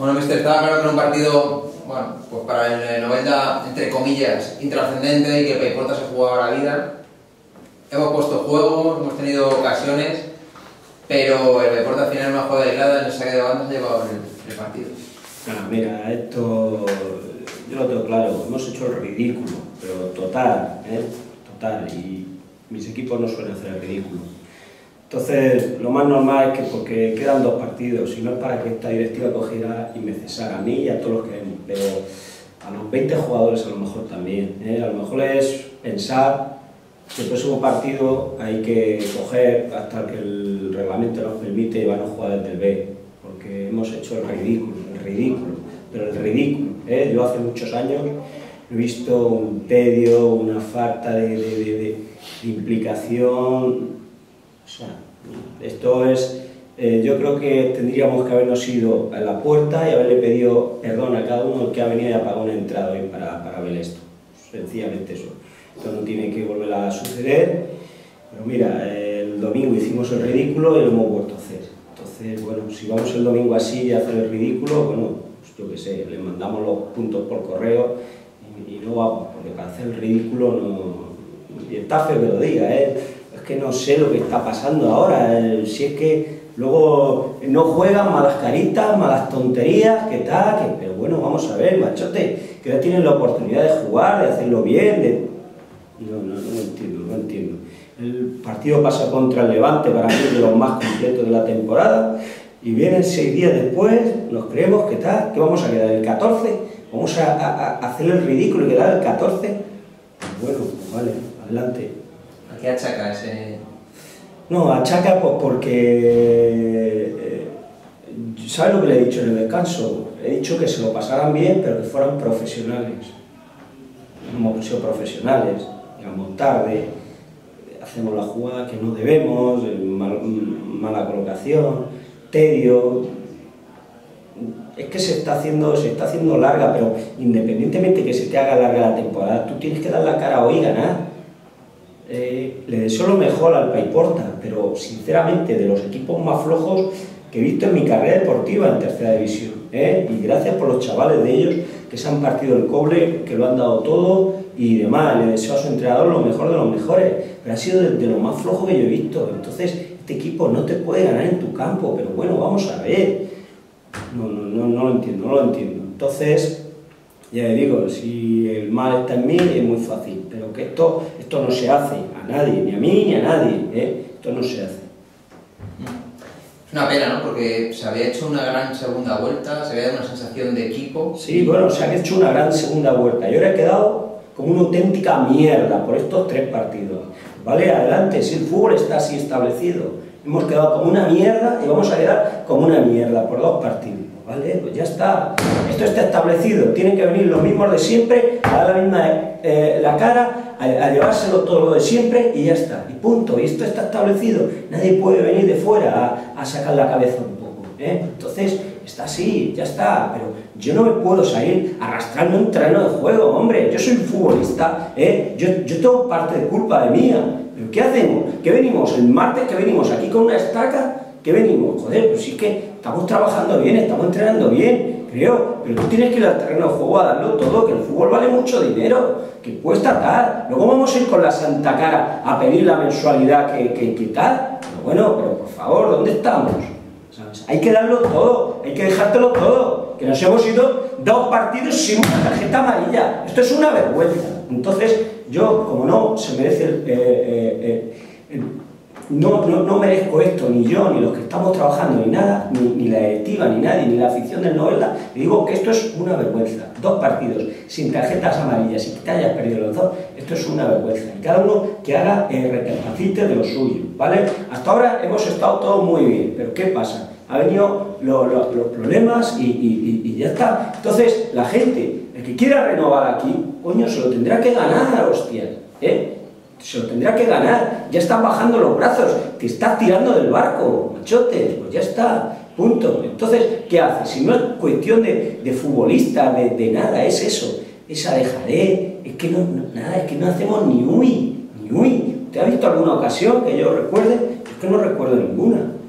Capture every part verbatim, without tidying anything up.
Bueno, mister, estaba claro que era un partido, bueno, pues para el Novelda, entre comillas, intrascendente y que Paiporta se jugaba la vida. Hemos puesto juego, hemos tenido ocasiones, pero el Paiporta al final no ha jugado delicada, en el saque de banda se ha llevado el, el partido. Ah, mira, esto yo lo tengo claro, hemos hecho el ridículo, pero total, ¿eh? Total, y mis equipos no suelen hacer el ridículo. Entonces, lo más normal es que, porque quedan dos partidos, y no es para que esta directiva cogiera y me cesara a mí y a todos los que vemos, pero a los veinte jugadores a lo mejor también, ¿eh? A lo mejor es pensar que el próximo partido hay que coger hasta que el reglamento nos permite y van a jugar desde el B, porque hemos hecho el ridículo, el ridículo, pero el ridículo, ¿eh? Yo hace muchos años he visto un tedio, una falta de, de, de, de, de implicación. O sea, esto es, eh, yo creo que tendríamos que habernos ido a la puerta y haberle pedido perdón a cada uno que ha venido y ha pagado una entrada hoy para, para ver esto. Sencillamente eso. Esto no tiene que volver a suceder. Pero mira, el domingo hicimos el ridículo y lo hemos vuelto a hacer. Entonces, bueno, si vamos el domingo así y a hacer el ridículo, bueno, pues yo qué sé, le mandamos los puntos por correo y, y no vamos, porque para hacer el ridículo no... Y está feo que lo diga, ¿eh? Es que no sé lo que está pasando ahora, eh, si es que luego no juegan, malas caritas, malas tonterías, que tal, que, pero bueno, vamos a ver, machote, que ahora tienen la oportunidad de jugar, de hacerlo bien, de... No, no, no entiendo, no entiendo. El partido pasa contra el Levante, para mí es de los más completos de la temporada, y vienen seis días después, nos creemos que tal, que vamos a quedar el catorce, vamos a, a, a hacer el ridículo y quedar el catorce, bueno, pues vale, adelante. ¿A qué achaca ese...? No, achaca pues porque... Eh, ¿sabes lo que le he dicho en el descanso? He dicho que se lo pasaran bien, pero que fueran profesionales. Hemos sido profesionales, llegamos tarde, hacemos la jugada que no debemos, mal, mala colocación, tedio... Es que se está, haciendo, se está haciendo larga, pero independientemente que se te haga larga la temporada, tú tienes que dar la cara hoy y ganar. Eh, le deseo lo mejor al Paiporta, pero sinceramente de los equipos más flojos que he visto en mi carrera deportiva en tercera división, ¿eh? Y gracias por los chavales de ellos que se han partido el cobre, que lo han dado todo y demás. Le deseo a su entrenador lo mejor de los mejores, pero ha sido de, de lo más flojo que yo he visto. Entonces este equipo no te puede ganar en tu campo, pero bueno, vamos a ver, no, no, no, no lo entiendo, no lo entiendo. Entonces, ya le digo, si el mal está en mí es muy fácil, pero que esto, esto no se hace a nadie, ni a mí ni a nadie, ¿eh? Esto no se hace. Es una pena, ¿no? Porque se había hecho una gran segunda vuelta, se había dado una sensación de equipo. Sí, bueno, se ha hecho una gran segunda vuelta. Yo ahora he quedado como una auténtica mierda por estos tres partidos. ¿Vale? Adelante, si el fútbol está así establecido. Hemos quedado como una mierda y vamos a quedar como una mierda por dos partidos. ¿Vale? Pues ya está. Esto está establecido. Tienen que venir los mismos de siempre, a dar la misma eh, la cara, a, a llevárselo todo lo de siempre y ya está. Y punto. Y esto está establecido. Nadie puede venir de fuera a, a sacar la cabeza un poco, ¿eh? Entonces, está así, ya está. Pero yo no me puedo salir arrastrando un terreno de juego, hombre. Yo soy un futbolista, ¿eh? Yo, yo tengo parte de culpa de mía. ¿Pero qué hacemos? ¿Qué venimos? El martes que venimos aquí con una estaca. ¿Qué venimos? Joder, pues sí que estamos trabajando bien, estamos entrenando bien, creo, pero tú tienes que ir al terreno de juego a darlo todo, que el fútbol vale mucho dinero, que cuesta tal. Luego vamos a ir con la santa cara a pedir la mensualidad que, que, que tal. Pero bueno, pero por favor, ¿dónde estamos? ¿Sabes? Hay que darlo todo, hay que dejártelo todo, que nos hemos ido dos partidos sin una tarjeta amarilla. Esto es una vergüenza. Entonces, yo, como no se merece el... Eh, eh, eh, el No, no, no merezco esto, ni yo, ni los que estamos trabajando, ni nada, ni, ni la directiva, ni nadie, ni la afición del Novelda. Le digo que esto es una vergüenza. Dos partidos sin tarjetas amarillas y que te hayas perdido los dos, esto es una vergüenza. Y cada uno que haga el recapacite de lo suyo, ¿vale? Hasta ahora hemos estado todos muy bien, pero ¿qué pasa? Ha venido lo, lo, los problemas y, y, y, y ya está. Entonces, la gente, el que quiera renovar aquí, coño, se lo tendrá que ganar, hostias, ¿eh? Se lo tendrá que ganar, ya están bajando los brazos, te estás tirando del barco, machotes, pues ya está, punto. Entonces, ¿qué haces? Si no es cuestión de, de futbolista, de, de nada, es eso, esa dejadez, es que no, no, nada, es que no hacemos ni uy, ni uy. ¿Te ha visto alguna ocasión que yo recuerde? Es que no recuerdo ninguna.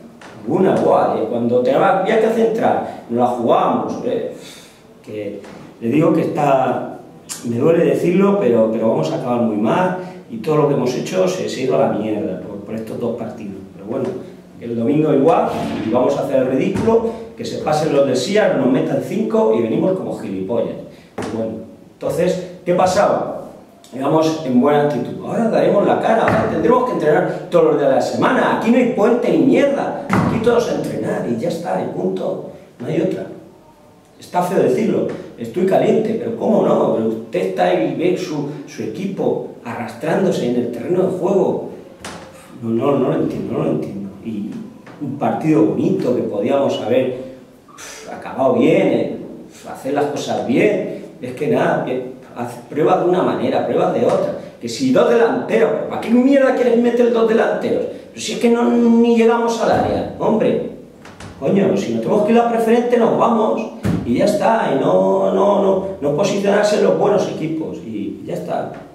Ninguna, igual. ¿eh? Cuando tenía había que centrar, nos la jugábamos. ¿eh? Que le digo que está, me duele decirlo, pero, pero vamos a acabar muy mal y todo lo que hemos hecho se, se ha ido a la mierda por, por estos dos partidos. Pero bueno, el domingo igual, y vamos a hacer el ridículo, que se pasen los del Silla, nos metan cinco y venimos como gilipollas. Bueno, entonces, ¿qué pasaba? Íbamos en buena actitud. Ahora daremos la cara, ahora tendremos que entrenar todos los días de la semana. Aquí no hay puente ni mierda. Aquí todos a entrenar y ya está, y punto. No hay otra. Está feo decirlo. Estoy caliente, pero ¿cómo no? Pero usted está ahí y ve su, su equipo arrastrándose en el terreno de juego. No, no, no lo entiendo, no lo entiendo. Y un partido bonito que podíamos haber pff, acabado bien, eh, hacer las cosas bien. Es que nada, que, pruebas de una manera, pruebas de otra. Que si dos delanteros, ¿para qué mierda quieres meter dos delanteros? Pero si es que no, ni llegamos al área, hombre. Coño, si no tenemos que ir a preferente nos vamos y ya está. Y no, no, no, no posicionarse en los buenos equipos y ya está.